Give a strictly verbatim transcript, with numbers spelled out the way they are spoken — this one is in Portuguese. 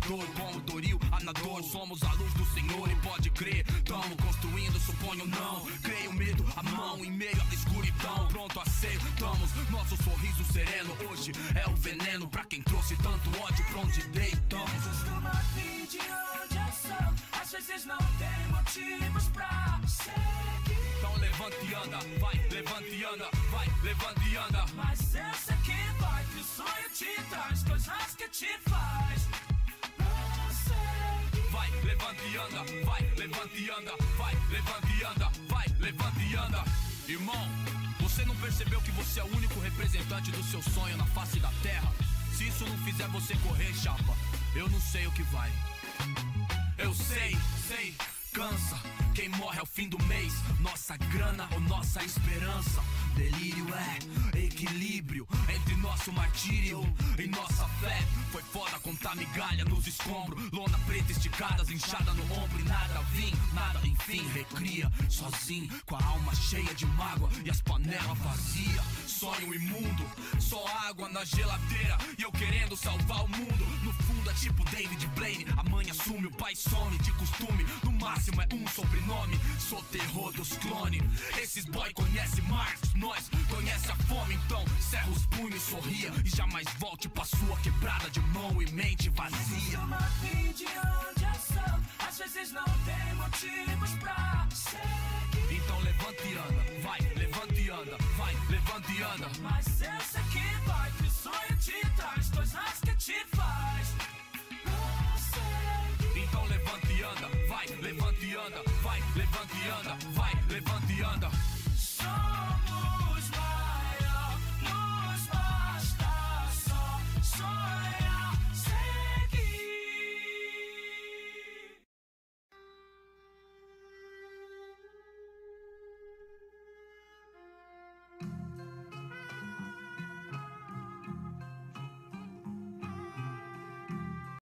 dor. Como Doril, Anador, somos a luz do Senhor. E pode crer, tamo construindo, suponho não. Creio medo, a mão em meio à escuridão. Pronto, aceitamos nosso sorriso sereno. Hoje é o veneno pra quem trouxe tanto ódio pra onde deitamos. Costuma vir de onde eu sou, às vezes não tem motivos pra seguir. Então levanta e anda, vai, levanta e anda, vai, levanta e anda. Mas eu sei que vai, que o sonho te traz coisas que te faz prosseguir. Vai, levanta e anda, vai, levanta e anda, vai, levanta e anda, vai, levanta e anda. Irmão, você não percebeu que você é o único representante do seu sonho na face da terra? Se isso não fizer você correr, chapa, eu não sei o que vai. Eu sei, sei, cansa. Quem morre ao fim do mês, nossa grana ou nossa esperança. Delírio é equilíbrio entre nosso martírio e nossa fé. Foi foda contar migalha nos escombros, lona preta esticada, inchada no ombro. E nada vim, nada enfim, recria sozinho, com a alma cheia de mágoa e as panelas vazias. Sonho imundo, só água na geladeira e eu querendo salvar o mundo. No fundo é tipo David Blaine, a mãe assume, o pai some de costume. No máximo é um sobrenome, sou terror dos clones. Esses boy conhecem Marx, nós conhece a fome. Então cerra os punhos, sorria e jamais volte pra sua quebrada de mão e mente vazia. Costuma vir de onde eu sou, às vezes não tem motivos pra seguir. Então levanta e anda, vai, levanta e anda, vai, levanta e anda. Mas eu sei que vai, que o sonho te traz coisas que te faz prosseguir. Então levanta e anda, vai, levanta e anda, vai, levanta e anda, vai.